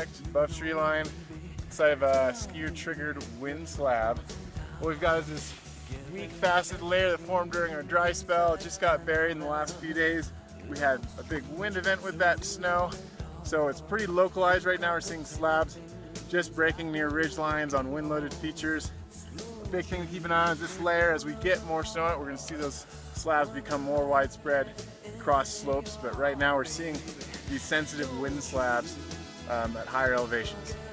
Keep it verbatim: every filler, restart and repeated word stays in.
project above tree line inside of a skier triggered wind slab. What we've got is this weak faceted layer that formed during our dry spell. It just got buried in the last few days. We had a big wind event with that snow, so it's pretty localized right now. We're seeing slabs just breaking near ridge lines on wind loaded features. The big thing to keep an eye on is this layer. As we get more snow out, we're going to see those slabs become more widespread across slopes, but right now we're seeing these sensitive wind slabs um, at higher elevations.